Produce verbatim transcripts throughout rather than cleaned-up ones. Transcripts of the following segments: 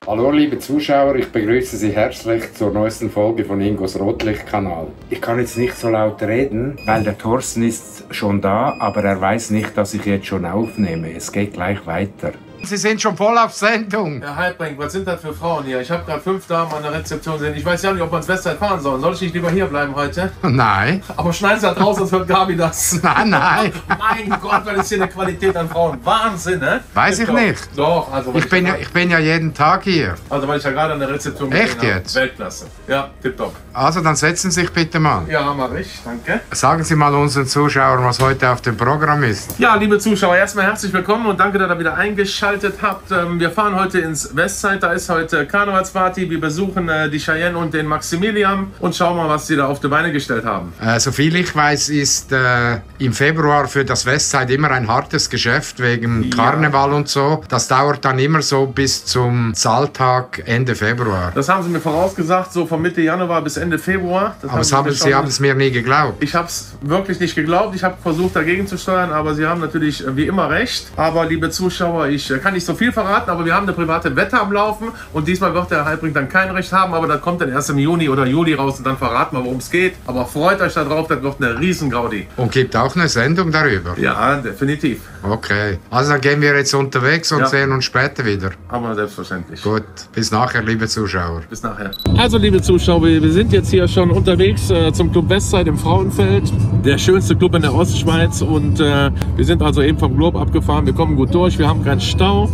Hallo liebe Zuschauer, ich begrüße Sie herzlich zur neuesten Folge von Ingos Rotlichtkanal. Ich kann jetzt nicht so laut reden, weil der Thorsten ist schon da, aber er weiß nicht, dass ich jetzt schon aufnehme. Es geht gleich weiter. Sie sind schon voll auf Sendung. Herr Heidbrink, was sind das für Frauen hier? Ich habe gerade fünf Damen an der Rezeption gesehen. Ich weiß ja nicht, ob wir ins Westside fahren sollen. Soll ich nicht lieber hier bleiben heute? Nein. Aber schneiden Sie halt raus, sonst hört Gabi das. Nein, nein. Mein Gott, was ist hier eine Qualität an Frauen? Wahnsinn, ne? Weiß ich doch, nicht. Doch, also... Ich bin, ja, ich bin ja jeden Tag hier. Also, weil ich ja gerade an der Rezeption Echt gesehen habe. jetzt? Weltklasse. Ja, tipptopp. Also, dann setzen Sie sich bitte mal. Ja, mach ich. Danke. Sagen Sie mal unseren Zuschauern, was heute auf dem Programm ist. Ja, liebe Zuschauer, erstmal herzlich willkommen und danke, dass ihr wieder eingeschaltet habt. Wir fahren heute ins Westside, da ist heute Karnevalsparty. Wir besuchen äh, die Cheyenne und den Maximilian und schauen mal, was sie da auf die Beine gestellt haben. Äh, soviel ich weiß, ist äh, im Februar für das Westside immer ein hartes Geschäft wegen Ja. Karneval und so. Das dauert dann immer so bis zum Zahltag Ende Februar. Das haben sie mir vorausgesagt, so von Mitte Januar bis Ende Februar. Das Aber das sie haben, mir Sie schon- haben es mir nie geglaubt. Ich habe es wirklich nicht geglaubt. Ich habe versucht, dagegen zu steuern, aber sie haben natürlich äh, wie immer recht. Aber liebe Zuschauer, ich äh, kann nicht so viel verraten, aber wir haben eine private Wette am Laufen und diesmal wird der Herr Heidbrink dann kein Recht haben, aber das kommt dann erst im Juni oder Juli raus und dann verraten wir, worum es geht. Aber freut euch darauf, das wird eine riesen Gaudi. Und gibt auch eine Sendung darüber. Ja, definitiv. Okay. Also dann gehen wir jetzt unterwegs und Ja. sehen uns später wieder. Aber selbstverständlich. Gut. Bis nachher, liebe Zuschauer. Bis nachher. Also liebe Zuschauer, wir sind jetzt hier schon unterwegs äh, zum Club Westside im Frauenfeld. Der schönste Club in der Ostschweiz und äh, wir sind also eben vom Globe abgefahren. Wir kommen gut durch, wir haben keinen Stau.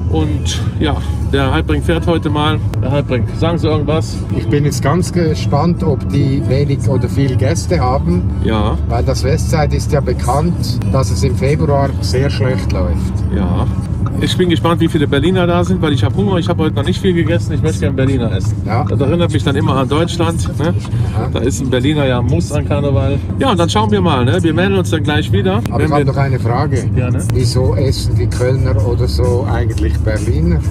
Und ja, der Heidbrink fährt heute mal. Der Heidbrink, sagen Sie irgendwas? Ich bin jetzt ganz gespannt, ob die wenig oder viel Gäste haben, Ja, weil das Westside ist ja bekannt, dass es im Februar sehr schlecht läuft. ja. Ich bin gespannt, wie viele Berliner da sind, weil ich habe Hunger. Ich habe heute noch nicht viel gegessen. Ich möchte gerne Berliner essen. Ja. Das erinnert mich dann immer an Deutschland. Ne? Da ist ein Berliner ja Muss an Karneval. Ja, und dann schauen wir mal. Ne? Wir melden uns dann gleich wieder. Aber wenn ich habe wir noch eine Frage. Gerne. Wieso essen die Kölner oder so eigentlich Berliner?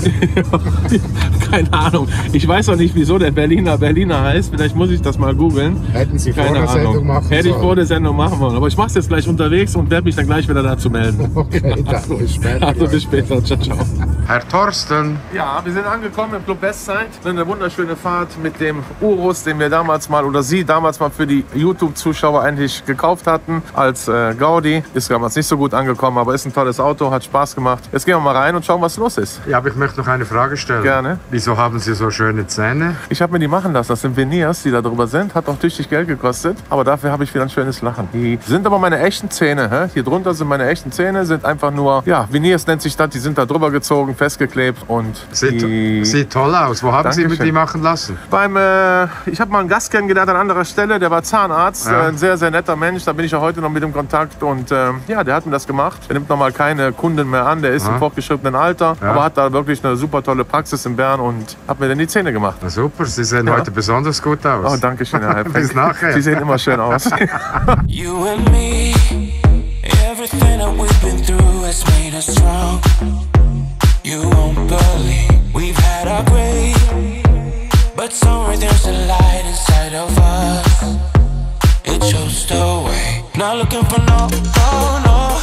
Keine Ahnung. Ich weiß auch nicht, wieso der Berliner Berliner heißt. Vielleicht muss ich das mal googeln. Hätten Sie vor Keine der Sendung Ahnung. machen Hätte ich sollen. vor der Sendung machen wollen. Aber ich mache es jetzt gleich unterwegs und werde mich dann gleich wieder dazu melden. Okay, dann bis später. Also bis später. Ciao, ciao. Herr Thorsten. Ja, wir sind angekommen im Club Westside. Eine wunderschöne Fahrt mit dem Urus, den wir damals mal oder Sie damals mal für die YouTube-Zuschauer eigentlich gekauft hatten als äh, Gaudi. Ist damals nicht so gut angekommen, aber ist ein tolles Auto, hat Spaß gemacht. Jetzt gehen wir mal rein und schauen, was los ist. Ja, aber ich möchte noch eine Frage stellen. Gerne. Wieso haben Sie so schöne Zähne? Ich habe mir die machen lassen. Das sind Veneers, die da drüber sind. Hat auch tüchtig Geld gekostet. Aber dafür habe ich wieder ein schönes Lachen. Die sind aber meine echten Zähne. Hä? Hier drunter sind meine echten Zähne. Sind einfach nur, ja, Veneers nennt sich das. Die sind da drüber gezogen, festgeklebt. Und Sieht, die sieht toll aus. Wo haben Sie Dankeschön. die machen lassen? Beim, äh, ich habe mal einen Gast kennengelernt an anderer Stelle. Der war Zahnarzt. Ja. Äh, ein sehr, sehr netter Mensch. Da bin ich auch heute noch mit im Kontakt. Und äh, ja, der hat mir das gemacht. Der nimmt nochmal keine Kunden mehr an. Der ist Aha. im fortgeschrittenen Alter. Ja. Aber hat da wirklich eine super tolle Praxis in Bern und hat mir dann die Zähne gemacht. Na super, Sie sehen Ja. heute besonders gut aus. Oh, danke schön, Herr Heidbrink. Bis nachher. Sie sehen immer schön aus. You and me, everything that we've been through has made us strong. You won't believe we've had our gray, but somewhere there's a light inside of us. It shows the way. Not looking for no, no, no,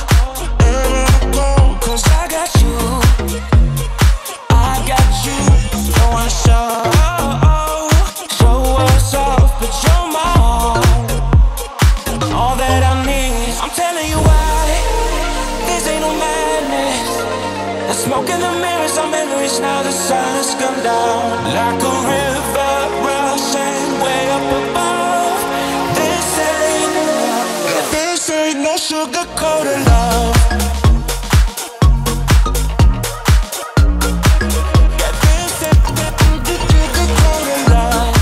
no, 'cause I got you, I got you. Don't wanna show, show us off, but you're my own. All that I need, I'm telling you why. This ain't no madness. The smoke in the mirrors are memories. Now the sun has come down like a river rushing way up above. This ain't, this ain't no sugar-coated love. Yeah, this ain't sugar-coated love.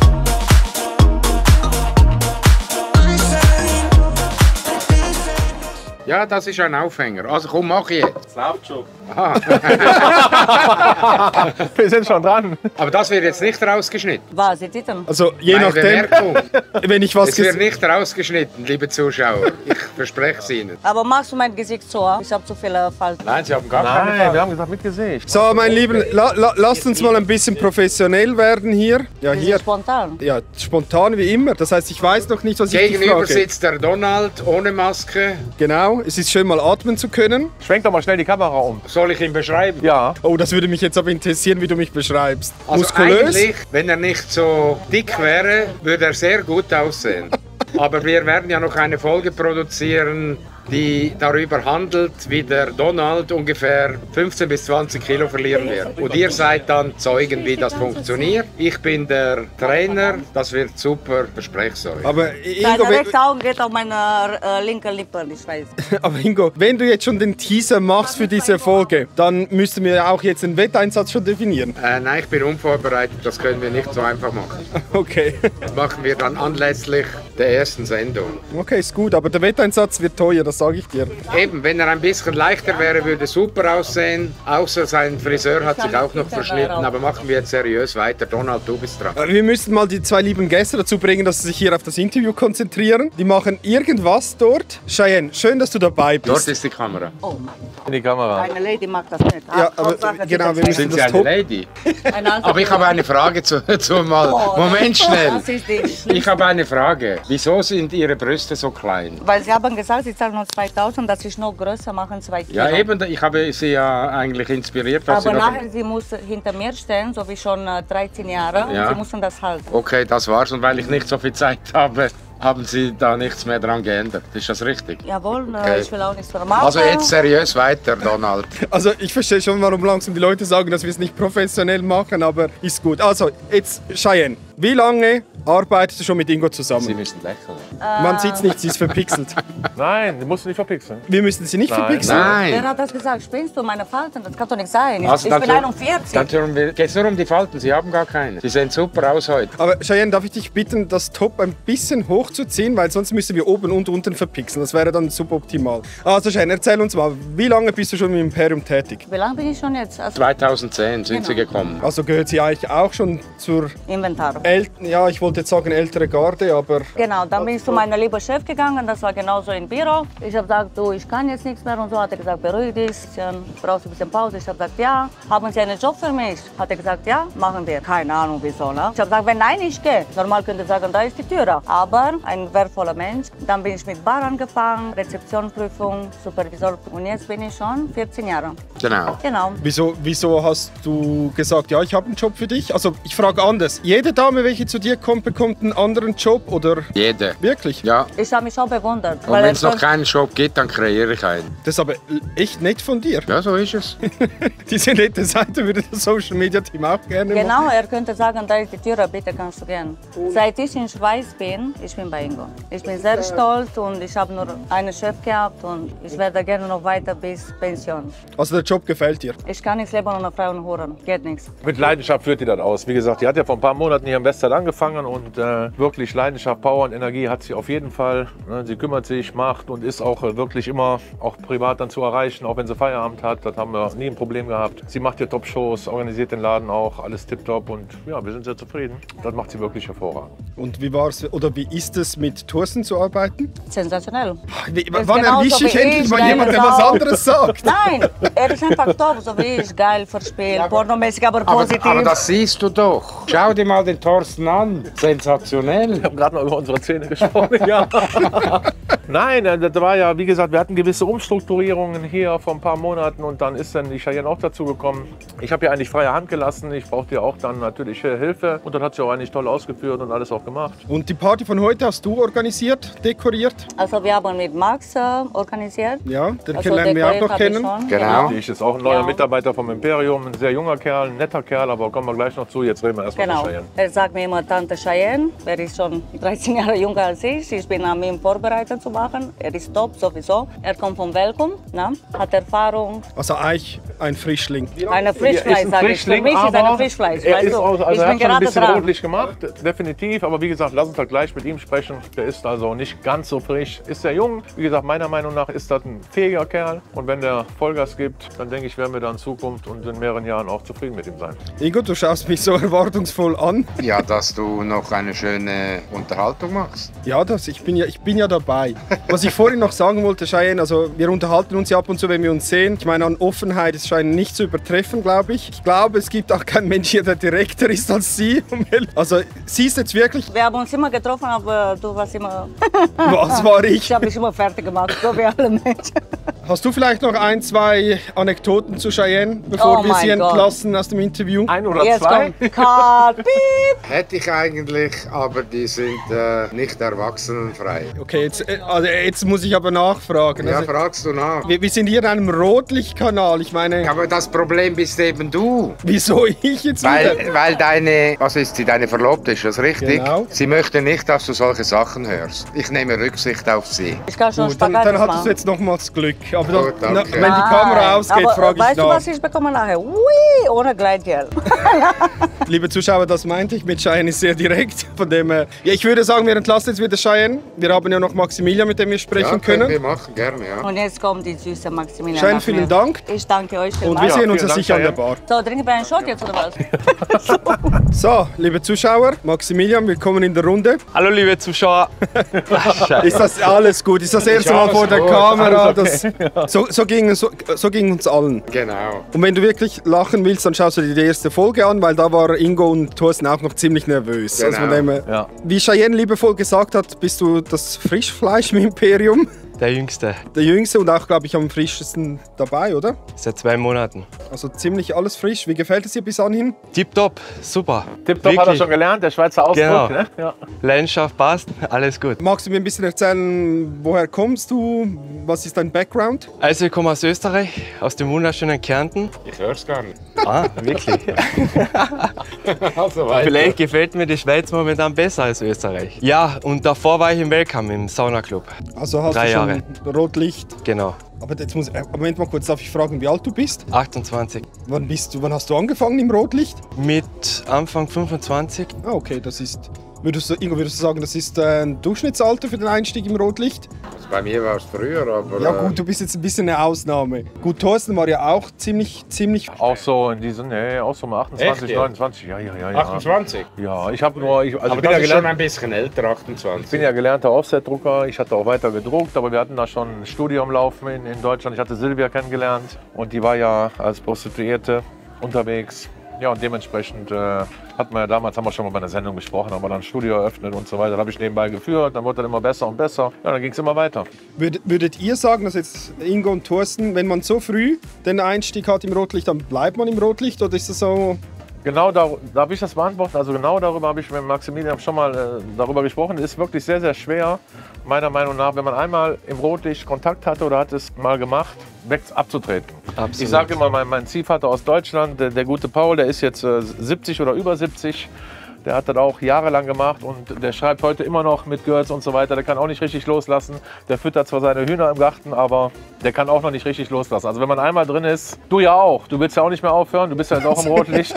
This ain't, this ain't. Ja, das ist ein Aufhänger. Also komm, mach ich jetzt. Das läuft schon. Aha. Wir sind schon dran. Aber das wird jetzt nicht rausgeschnitten. Was ist das denn? Also je Meine nachdem, Bemerkung. wenn ich was Es wird ges nicht rausgeschnitten, liebe Zuschauer. Ich verspreche es Ihnen. Aber machst du mein Gesicht so? Ich habe zu viele Falten. Nein, Sie haben gar Nein, wir haben gesagt mit Gesicht. So, mein Lieben, la, la, lasst uns mal ein bisschen professionell werden hier. Ja, Das hier. ist spontan. Ja, spontan wie immer. Das heißt, ich weiß noch nicht, was ich dich Gegenüber frage. sitzt der Donald ohne Maske. Genau. Genau, es ist schön mal atmen zu können. Schwenk doch mal schnell die Kamera um. Soll ich ihn beschreiben? Ja. Oh, das würde mich jetzt aber interessieren, wie du mich beschreibst. Also Muskulös? eigentlich, wenn er nicht so dick wäre, würde er sehr gut aussehen. Aber wir werden ja noch eine Folge produzieren, die darüber handelt, wie der Donald ungefähr fünfzehn bis zwanzig Kilo verlieren wird. Und ihr seid dann Zeugen, wie das funktioniert. Ich bin der Trainer, das wird super, verspreche euch. Aber Ingo, Deine wenn, rechte Auge geht auf meine äh, linke Lippe, ich weiß. aber Ingo, wenn du jetzt schon den Teaser machst für diese Folge, dann müssten wir auch jetzt den Wetteinsatz schon definieren. Äh, nein, ich bin unvorbereitet, das können wir nicht so einfach machen. Okay. Das machen wir dann anlässlich der ersten Sendung. Okay, ist gut, aber der Wetteinsatz wird teuer, das sage ich dir. Eben, wenn er ein bisschen leichter wäre, würde super aussehen. Außer sein Friseur hat sich auch noch verschnitten. Aber machen wir jetzt seriös weiter. Donald, du bist dran. Wir müssten mal die zwei lieben Gäste dazu bringen, dass sie sich hier auf das Interview konzentrieren. Die machen irgendwas dort. Cheyenne, schön, dass du dabei bist. Dort ist die Kamera. Oh Mann, In die Kamera. eine Lady mag das nicht. Ja, aber Hauptsache, genau, die wir das müssen Sind weiß. Sie das eine top- Lady? Eine andere Aber ich habe eine Frage zu, zu mal. Oh, Moment schnell. Das ist die schlimmste. Ich habe eine Frage. Wieso sind Ihre Brüste so klein? Weil sie haben gesagt, sie zahlen nur zweitausend, dass ich noch größer machen, zwei Kilo. Ja, eben. Ich habe Sie ja eigentlich inspiriert. Dass Aber Sie noch nachher, sie muss hinter mir stehen, so wie schon äh, dreizehn Jahre. Ja. Und sie müssen das halten. Okay, das war's. Und weil ich nicht so viel Zeit habe, haben Sie da nichts mehr dran geändert. Ist das richtig? Jawohl, äh, Okay. ich will auch nichts mehr machen. Also jetzt seriös weiter, Donald. Also ich verstehe schon, warum langsam die Leute sagen, dass wir es nicht professionell machen, aber ist gut. Also jetzt Cheyenne, wie lange arbeitest du schon mit Ingo Sie zusammen? müssen lächeln. Man sieht es nicht, sie ist verpixelt. Nein, die musst du nicht verpixeln. Wir müssen sie nicht Nein. verpixeln. Nein. Wer hat das gesagt? Spinnst du meine Falten? Das kann doch nicht sein. Ich, Also ich dann bin tun- einundvierzig. Dann geht es nur um die Falten. Sie haben gar keine. Sie sehen super aus heute. Aber Cheyenne, darf ich dich bitten, das Top ein bisschen hochzuziehen, weil sonst müssen wir oben und unten verpixeln. Das wäre dann suboptimal. Also Cheyenne, erzähl uns mal, wie lange bist du schon im Imperium tätig? Wie lange bin ich schon jetzt? Also zweitausendzehn sind Sie Genau. gekommen. Also gehört sie eigentlich auch schon zur Inventar. älteren, ja, ich wollte jetzt sagen ältere Garde, aber Genau, dann bin ich zu meinem lieben Chef gegangen, das war genauso im Büro. Ich habe gesagt, du, ich kann jetzt nichts mehr und so. Hat er gesagt, beruhig dich, dann brauchst du ein bisschen Pause. Ich habe gesagt, ja. Haben Sie einen Job für mich? Hat er gesagt, ja, machen wir. Keine Ahnung wieso, ne? Ich habe gesagt, wenn nein, ich gehe. Normal könnte ich sagen, da ist die Tür. Aber ein wertvoller Mensch. Dann bin ich mit Bar angefangen, Rezeptionprüfung, Supervisor. Und jetzt bin ich schon vierzehn Jahre. Genau. Genau. wieso, wieso hast du gesagt, ja, ich habe einen Job für dich? Also ich frage anders. Jede Dame, welche zu dir kommt, bekommt einen anderen Job oder Jede. wirklich? Ja. Ich habe mich auch bewundert. Und weil wenn er es noch könnte- keinen Job gibt, dann kreiere ich einen. Das ist aber echt nett von dir. Ja, so ist es. Diese nette Seite würde das Social Media Team auch gerne machen. Genau, er könnte sagen, da ist die Tür, bitte kannst du gehen. Seit ich in Schweiz bin, ich bin bei Ingo. Ich bin sehr stolz und ich habe nur einen Chef gehabt und ich werde gerne noch weiter bis Pension. Also der Job gefällt dir. Ich kann nicht leben ohne Frauen hören, geht nichts. Mit Leidenschaft führt die das aus. Wie gesagt, die hat ja vor ein paar Monaten hier im Westteil angefangen und äh, wirklich Leidenschaft, Power und Energie hat sie auf jeden Fall. Ne? Sie kümmert sich, macht und ist auch äh, wirklich immer auch privat dann zu erreichen, auch wenn sie Feierabend hat. Das haben wir nie ein Problem gehabt. Sie macht hier Top-Shows, organisiert den Laden auch, alles tipptopp und ja, wir sind sehr zufrieden. Das macht sie wirklich hervorragend. Und wie war's oder wie ist es mit Thorsten zu arbeiten? Sensationell. Wie, ist wann genauso erwische ich wie endlich ich, mal geile jemanden, der was Sau. anderes sagt? Nein, er ist einfach top, so wie ich, geil verspielt, pornomäßig, aber Aber, positiv. aber das siehst du doch. Schau dir mal den Thorsten an. Sensationell. Wir haben gerade noch über unsere Zähne gesprochen. Ja. Nein, äh, das war ja, wie gesagt, wir hatten gewisse Umstrukturierungen hier vor ein paar Monaten und dann ist dann die Cheyenne auch dazu gekommen. Ich habe ihr eigentlich freie Hand gelassen. Ich brauchte ja auch dann natürlich äh, Hilfe und dann hat sie auch eigentlich toll ausgeführt und alles auch gemacht. Und die Party von heute hast du organisiert, dekoriert? Also wir haben mit Max äh, organisiert. Ja, den Also lernen wir auch dekoriert noch habe ich kennen. schon, Genau. Die ist auch ein neuer Ja. Mitarbeiter vom Imperium, ein sehr junger Kerl, ein netter Kerl, aber kommen wir gleich noch zu. Jetzt reden wir erstmal Genau. mit Cheyenne. Er sagt mir immer Tante Cheyenne. Er ist schon dreizehn Jahre jünger als ich. Ich bin an ihm vorbereitet zu machen. Er ist top sowieso. Er kommt vom Welcome, ne? Hat Erfahrung. Also eigentlich ein Frischling. Eine Frischfleisch, Er ist ein sage ich. Für Frischling, mich ist aber eine Frischfleisch. er weißt ist du? auch, also ich er bin hat schon ein gerade bisschen dran. rotlich gemacht, definitiv. Aber wie gesagt, lass uns halt gleich mit ihm sprechen. Der ist also nicht ganz so frisch. Ist sehr jung. Wie gesagt, meiner Meinung nach ist das ein fähiger Kerl. Und wenn der Vollgas gibt, dann denke ich, werden wir da in Zukunft und in mehreren Jahren auch zufrieden mit ihm sein. Ingo, du schaust mich so erwartungsvoll an. Ja, dass du noch eine schöne Unterhaltung machst. Ja, das, ich, bin ja, ich bin ja dabei. Was ich vorhin noch sagen wollte, Cheyenne, also wir unterhalten uns ja ab und zu, wenn wir uns sehen. Ich meine, an Offenheit ist Cheyenne nicht zu übertreffen, glaube ich. Ich glaube, es gibt auch keinen Mensch hier, der direkter ist als sie. Also sie ist jetzt wirklich... Wir haben uns immer getroffen, aber du warst immer... Was war ich? Ich habe mich immer fertig gemacht, so wie alle Menschen. Hast du vielleicht noch ein, zwei Anekdoten zu Cheyenne, bevor Oh wir sie mein Gott. entlassen aus dem Interview? Ein oder Jetzt zwei? kommt Cut, piep. Hätte ich eigentlich, aber die sind äh, nicht erwachsenenfrei. Okay, jetzt, äh, also jetzt muss ich aber nachfragen. Ja, Also, fragst du nach. wir, wir sind hier in einem Rotlichtkanal. Ich meine, Aber das Problem bist eben du. wieso ich jetzt Weil, wieder? weil deine, was ist sie, deine Verlobte, ist das richtig? Genau. Sie möchte nicht, dass du solche Sachen hörst. Ich nehme Rücksicht auf sie. Ich kann schon Gut, dann, Spagat dann hattest machen. du jetzt nochmals Glück. Aber doch, Gut, danke. na, wenn die Kamera ausgeht, aber frage ich weißt nach. du, was ich bekomme nachher? Ui, ohne Gleitgel. Liebe Zuschauer, das meinte ich mit Cheyenne ist sehr direkt. Von dem, äh, ja, ich würde sagen, wir entlassen jetzt wieder Cheyenne. Wir haben ja noch Maximilian, mit dem wir sprechen Ja, können wir können. machen, gerne, ja. Und jetzt kommt die süße Maximilian. Cheyenne, nach vielen mir. Dank. Ich danke euch Und vielmals. wir sehen uns vielen ja Dank, sicher an der Cheyenne. Bar. So, trinken wir einen Shot jetzt oder was? So, liebe Zuschauer, Maximilian, willkommen in der Runde. Hallo liebe Zuschauer. Ist das alles gut? Ist das erste Mal alles vor der gut, Kamera? Das, so, so, ging, so, so ging uns allen. Genau. Und wenn du wirklich lachen willst, dann schaust du dir die erste Folge an, weil da war Ingo und Thorsten auch noch ziemlich nervös. Genau. Also von dem, her- Ja. Wie Cheyenne liebevoll gesagt hat, bist du das Frischfleisch im Imperium. Der Jüngste, Der Jüngste und auch, glaube ich, am frischesten dabei, oder? seit zwei Monaten. Also ziemlich alles frisch. Wie gefällt es dir bis anhin? Tipptopp, super. Tipptopp hat er Wirklich. schon gelernt, der Schweizer Ausdruck. Genau. Ne? Ja. Leidenschaft passt, alles gut. Magst du mir ein bisschen erzählen, woher kommst du? Was ist dein Background? Also ich komme aus Österreich, aus dem wunderschönen Kärnten. Ich hör's gar nicht. Ah, wirklich? Also weiter. Vielleicht gefällt mir die Schweiz momentan besser als Österreich. Ja, und davor war ich im Welcome im Saunaclub. Also hast Drei du schon Jahre. Rotlicht. Genau, Aber jetzt muss, äh, Moment mal kurz, darf ich fragen, wie alt du bist? achtundzwanzig. Wann, bist du, wann hast du angefangen im Rotlicht? Mit Anfang fünfundzwanzig. Ah, okay, das ist. Würdest du, Ingo, würdest du sagen, das ist äh, ein Durchschnittsalter für den Einstieg im Rotlicht? Also bei mir war es früher, aber... Ja äh, gut, du bist jetzt ein bisschen eine Ausnahme. Gut, Thorsten war ja auch ziemlich, ziemlich... Auch so in diesen, nee, auch so um achtundzwanzig, Echt, ja? neunundzwanzig. Ja, ja, ja. ja. achtundzwanzig? Ja, ich habe nur, ich, also Aber ich bin das ja ist schon gelernt, ein bisschen älter, achtundzwanzig. ich bin ja gelernter Offset-Drucker. Ich hatte auch weiter gedruckt, aber wir hatten da schon ein Studium laufen in, in Deutschland. Ich hatte Silvia kennengelernt und die war ja als Prostituierte unterwegs. Ja, und dementsprechend äh, hat man ja damals, haben wir schon mal bei einer Sendung gesprochen, haben wir dann ein Studio eröffnet und so weiter. Da habe ich nebenbei geführt, dann wurde dann immer besser und besser. Ja, dann ging es immer weiter. Würdet, würdet ihr sagen, dass jetzt Ingo und Thorsten, wenn man so früh den Einstieg hat im Rotlicht, dann bleibt man im Rotlicht? Oder ist das so... Genau, da, darf ich das beantworten? Also genau darüber habe ich mit Maximilian schon mal äh, darüber gesprochen. Es ist wirklich sehr, sehr schwer, meiner Meinung nach, wenn man einmal im Rotlicht Kontakt hatte oder hat es mal gemacht, weg abzutreten. Absolut. Ich sage immer, mein, mein Ziehvater aus Deutschland, der, der gute Paul, der ist jetzt äh, siebzig oder über siebzig. Der hat das auch jahrelang gemacht und der schreibt heute immer noch mit Girls und so weiter. Der kann auch nicht richtig loslassen. Der füttert zwar seine Hühner im Garten, aber der kann auch noch nicht richtig loslassen. Also wenn man einmal drin ist, du ja auch. Du willst ja auch nicht mehr aufhören. Du bist ja jetzt auch im Rotlicht.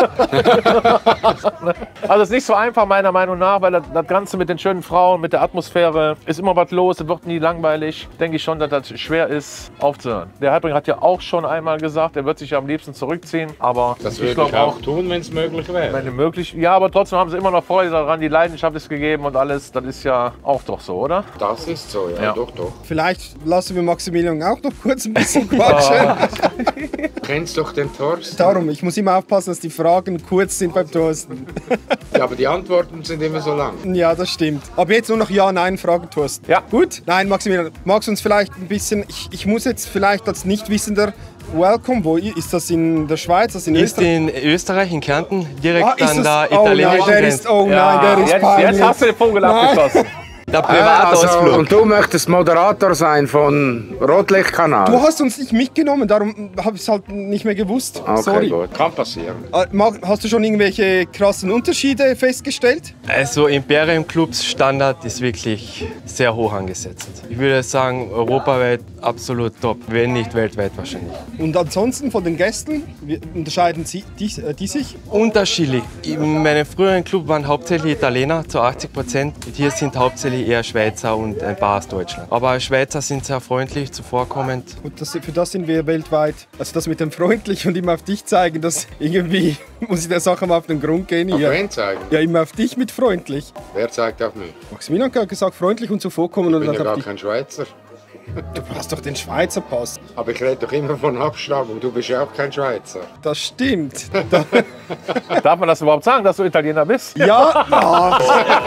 Also es ist nicht so einfach meiner Meinung nach, weil das, das Ganze mit den schönen Frauen, mit der Atmosphäre, ist immer was los. Es wird nie langweilig. Denke ich schon, dass das schwer ist aufzuhören. Der Heilbringer hat ja auch schon einmal gesagt, er wird sich ja am liebsten zurückziehen. Aber Das ich würde glaube ich auch tun, wenn es möglich wäre. wenn möglich. Ja, aber trotzdem haben sie immer noch Freude daran, die Leidenschaft ist gegeben und alles. Das ist ja auch doch so, oder? Das ist so, ja, Ja. doch, doch. Vielleicht lassen wir Maximilian auch noch kurz ein bisschen quatschen. Kennst doch den Thorsten? Darum, ich muss immer aufpassen, dass die Fragen kurz sind beim Thorsten. Ja, aber die Antworten sind immer so lang. Ja, das stimmt. Aber jetzt nur noch Ja-Nein-Fragen, Thorsten. Ja. Gut? Nein, Maximilian, magst du uns vielleicht ein bisschen... Ich, ich muss jetzt vielleicht als Nichtwissender... Welcome, wo ist das in der Schweiz? Das in Ist Österreich? in Österreich, in Kärnten, direkt Ah, ist an das- der oh nein, italienischen der Grenze. ist, oh nein, der ist jetzt, peinlich. jetzt hast du den Vogel Nein. abgeschossen. Der Also, Privatausflug. und du möchtest Moderator sein von Rotlichtkanal? Du hast uns nicht mitgenommen, darum habe ich es halt nicht mehr gewusst. Okay, Sorry. gut. Kann passieren. Äh, mag- Hast du schon irgendwelche krassen Unterschiede festgestellt? Also Imperium Clubs Standard ist wirklich sehr hoch angesetzt. Ich würde sagen, europaweit absolut top, wenn nicht weltweit wahrscheinlich. Und ansonsten von den Gästen, wie unterscheiden sie, die, äh, die sich? Unterschiedlich. In meinem früheren Club waren hauptsächlich Italiener zu achtzig Prozent. Hier sind hauptsächlich wirklich eher Schweizer und ein paar aus Deutschland. Aber Schweizer sind sehr freundlich, zuvorkommend. Und das, für das sind wir weltweit. Also das mit dem freundlich und immer auf dich zeigen, das irgendwie muss ich der Sache mal auf den Grund gehen hier. Auf wen zeigen? Ja, immer auf dich mit freundlich. Wer zeigt auf mich? Maximilian hat gesagt, freundlich und zuvorkommen. Ich und bin dann ja auf gar dich. kein Schweizer. Du hast doch den Schweizer Pass. Aber ich rede doch immer von Abstammung. Du bist ja auch kein Schweizer. Das stimmt. Da, Darf man das überhaupt sagen, dass du Italiener bist? ja, ja.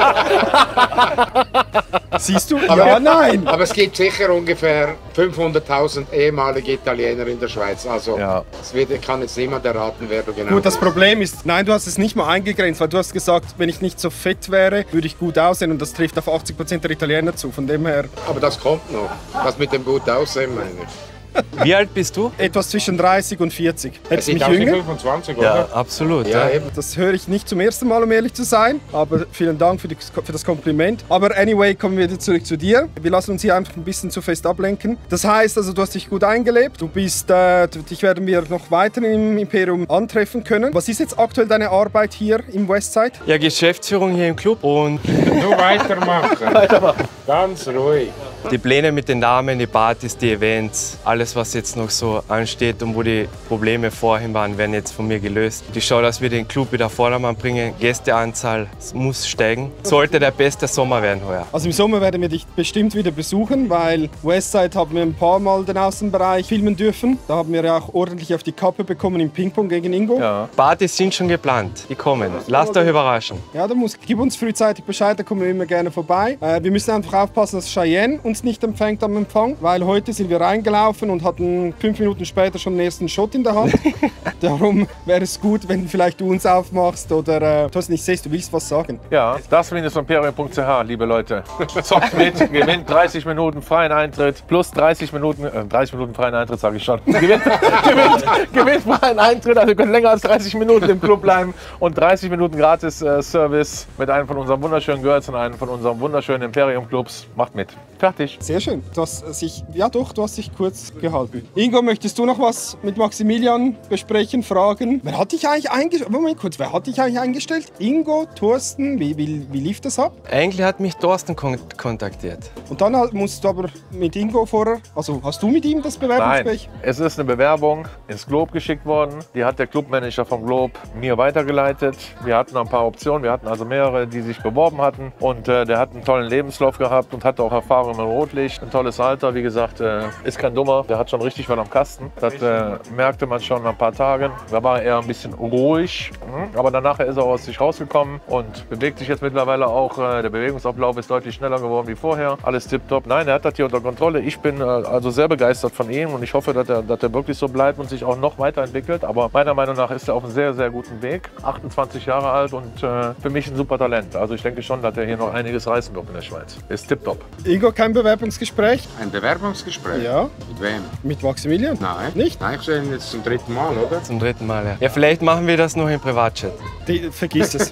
Siehst du? Aber- Ja, nein. Aber es gibt sicher ungefähr fünfhunderttausend ehemalige Italiener in der Schweiz. Also Ja. es wird, kann jetzt niemand erraten, wer du genau Gut, das bist. Problem ist, nein, du hast es nicht mal eingegrenzt, weil du hast gesagt, wenn ich nicht so fett wäre, würde ich gut aussehen und das trifft auf achtzig Prozent der Italiener zu. Von dem her Aber das kommt noch. Das mit dem gut aussehen, meine ich. Wie alt bist du? etwas zwischen dreißig und vierzig. Er Hättest du sieht mich aus wie jünger? fünfundzwanzig, Ja, oder? absolut. Ja, Ja. eben. Das höre ich nicht zum ersten Mal, um ehrlich zu sein, aber vielen Dank für, die, für das Kompliment. Aber anyway, kommen wir wieder zurück zu dir. Wir lassen uns hier einfach ein bisschen zu fest ablenken. Das heißt also, du hast dich gut eingelebt, du bist, äh, dich werden wir noch weiter im Imperium antreffen können. Was ist jetzt aktuell deine Arbeit hier im Westside? Ja, Geschäftsführung hier im Club und Nur weitermachen. Ganz ruhig. die Pläne mit den Namen, die Partys, die Events, alles was jetzt noch so ansteht und wo die Probleme vorhin waren, werden jetzt von mir gelöst. Ich schaue, dass wir den Club wieder Vordermann bringen. Gästeanzahl muss steigen. Sollte der beste Sommer werden heuer. Also im Sommer werden wir dich bestimmt wieder besuchen, weil Westside haben wir ein paar Mal den Außenbereich filmen dürfen. Da haben wir ja auch ordentlich auf die Kappe bekommen im Ping-Pong gegen Ingo. Ja. Partys sind schon geplant. Die kommen. Lasst euch überraschen. Ja, da muss, gib uns frühzeitig Bescheid, da kommen wir immer gerne vorbei. Äh, wir müssen einfach aufpassen, dass Cheyenne uns nicht empfängt am Empfang, weil heute sind wir reingelaufen und hatten fünf Minuten später schon den ersten Shot in der Hand. Darum wäre es gut, wenn vielleicht du uns aufmachst oder äh, du hast nicht siehst, du willst was sagen. Ja, das imperium punkt c h, liebe Leute. Zockt mit, gewinnt dreißig Minuten freien Eintritt plus dreißig Minuten, äh, dreißig Minuten freien Eintritt, sage ich schon. Gewinnt, gewinnt, gewinnt freien Eintritt, also ihr könnt länger als dreißig Minuten im Club bleiben und dreißig Minuten gratis äh, Service mit einem von unseren wunderschönen Girls und einem von unseren wunderschönen Imperium-Clubs. Macht mit. Fertig. Sehr schön. Du hast sich, ja doch, du hast dich kurz gehalten. Ingo, möchtest du noch was mit Maximilian besprechen, fragen? Wer hat dich eigentlich eingestellt? Moment kurz, wer hat dich eigentlich eingestellt? Ingo, Thorsten, wie, wie, wie lief das ab? Eigentlich hat mich Thorsten kon kontaktiert. Und dann halt musst du aber mit Ingo vorher, also hast du mit ihm das Nein, Bewerbungsgespräch? es ist eine Bewerbung ins Globe geschickt worden. Die hat der Clubmanager vom Globe mir weitergeleitet. Wir hatten ein paar Optionen, wir hatten also mehrere, die sich beworben hatten. Und äh, der hat einen tollen Lebenslauf gehabt und hatte auch Erfahrung im Rotlicht. Ein tolles Alter, wie gesagt, äh, ist kein Dummer. Der hat schon richtig was am Kasten. Das äh, merkte man schon nach ein paar Tagen. Da war er ein bisschen ruhig, mhm. aber danach ist er aus sich rausgekommen und bewegt sich jetzt mittlerweile auch. Äh, der Bewegungsablauf ist deutlich schneller geworden wie vorher. Alles tipptopp. Nein, er hat das hier unter Kontrolle. Ich bin äh, also sehr begeistert von ihm und ich hoffe, dass er, dass er wirklich so bleibt und sich auch noch weiterentwickelt. Aber meiner Meinung nach ist er auf einem sehr, sehr guten Weg. achtundzwanzig Jahre alt und äh, für mich ein super Talent. Also ich denke schon, dass er hier noch einiges reißen wird in der Schweiz. Ist tipptopp. Ingo, kein Bewerbungsgespräch? Ein Bewerbungsgespräch? Ja. Mit wem? Mit Maximilian? Nein. Nicht? Nein, ich sehe ihn jetzt zum dritten Mal, oder? Zum dritten Mal, ja. Ja, vielleicht machen wir das noch im Privatchat. Die, vergiss es.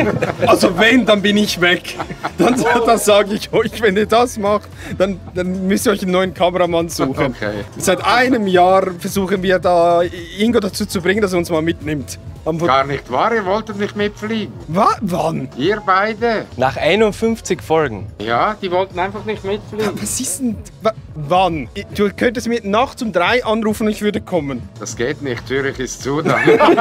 Also wenn, dann bin ich weg. Dann, dann sage ich euch, wenn ihr das macht, dann, dann müsst ihr euch einen neuen Kameramann suchen. Okay. Seit einem Jahr versuchen wir da Ingo dazu zu bringen, dass er uns mal mitnimmt. Am- Gar nicht wahr, ihr wolltet nicht mitfliegen. Wa wann? Ihr beide. Nach einundfünfzig Folgen. Ja, die wollten einfach nicht mitfliegen. Was ist denn... wa wann? Du könntest mir nachts um drei anrufen und ich würde kommen. Das geht nicht, Zürich ist zu dann.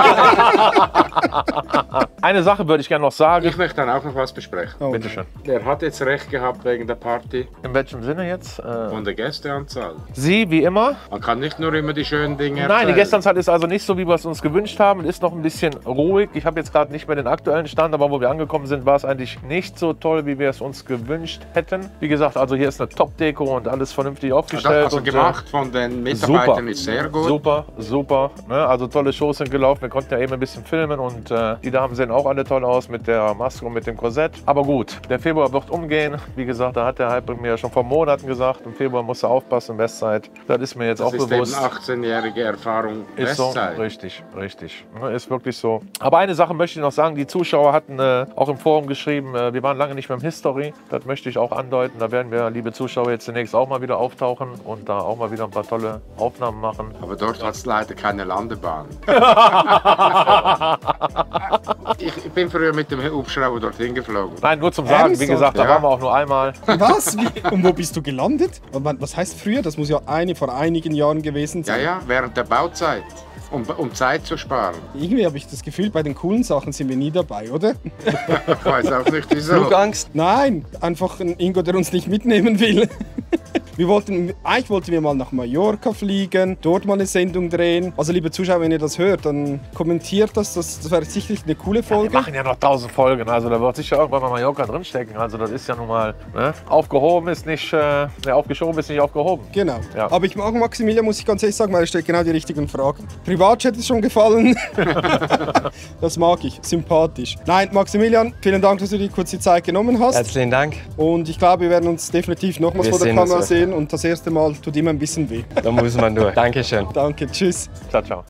Eine Sache würde ich gerne noch sagen. Ich möchte dann auch noch was besprechen. Oh. Bitte schön. Er hat jetzt recht gehabt wegen der Party In welchem Sinne jetzt? Äh, und der Gästeanzahl. Sie, wie immer. Man kann nicht nur immer die schönen Dinge Nein, die erzählen. Gästeanzahl ist also nicht so, wie wir es uns gewünscht haben. Ist noch ein bisschen ruhig. Ich habe jetzt gerade nicht mehr den aktuellen Stand, aber wo wir angekommen sind, war es eigentlich nicht so toll, wie wir es uns gewünscht hätten. Wie gesagt, also hier ist eine Top-Deko und alles vernünftig aufgestellt. Also und, gemacht von den Mitarbeitern super. ist sehr gut. Super, super. Ne? Also tolle Shows sind gelaufen. Wir konnten ja eben ein bisschen filmen und äh, die Damen sehen auch alle toll aus mit der Maske und mit dem Korsett. Aber gut, der Februar wird umgehen. Wie gesagt, da hat der Hype mir schon vor Monaten gesagt, im Februar musst du aufpassen, Das ist mir jetzt Das auch ist bewusst. eben achtzehnjährige Erfahrung Ist so, Westside. richtig, richtig. Ne, Ist wirklich wirklich so. Aber eine Sache möchte ich noch sagen, die Zuschauer hatten äh, auch im Forum geschrieben, äh, wir waren lange nicht mehr im History. Das möchte ich auch andeuten. Da werden wir, liebe Zuschauer, jetzt zunächst auch mal wieder auftauchen und da auch mal wieder ein paar tolle Aufnahmen machen. Aber dort hat es leider keine Landebahn. ich, ich bin früher mit dem Hubschrauber dorthin geflogen. Nein, nur zum Sagen, wie gesagt, da Ja. waren wir auch nur einmal. Was? Wie? Und wo bist du gelandet? Und man- Was heißt früher? Das muss ja eine vor einigen Jahren gewesen Ja, sein. ja, während der Bauzeit. Um, um Zeit zu sparen. Irgendwie habe ich das Gefühl, bei den coolen Sachen sind wir nie dabei, oder? Ich weiß auch nicht wieso. Flugangst? Nein, einfach ein Ingo, der uns nicht mitnehmen will. Wir wollten, eigentlich wollten wir mal nach Mallorca fliegen, dort mal eine Sendung drehen. Also liebe Zuschauer, wenn ihr das hört, dann kommentiert das. Das, das wäre sicherlich eine coole Wir Folge. machen ja noch tausend Folgen, also da wird sicher irgendwann mal Mallorca drinstecken. Also das ist ja nun mal, ne? Aufgehoben ist nicht, äh, ne, aufgeschoben ist nicht aufgehoben. Genau. Ja. Aber ich mag Maximilian, muss ich ganz ehrlich sagen, weil er stellt genau die richtigen Fragen. Privatchat ist schon gefallen. Das mag ich, sympathisch. Nein, Maximilian, vielen Dank, dass du dir kurz die Zeit genommen hast. Herzlichen Dank. Und ich glaube, wir werden uns definitiv nochmals Wir vor der sehen uns Kamera wieder. sehen. Und das erste Mal tut immer ein bisschen weh. Da muss man durch. Dankeschön. Danke, tschüss. Ciao, ciao.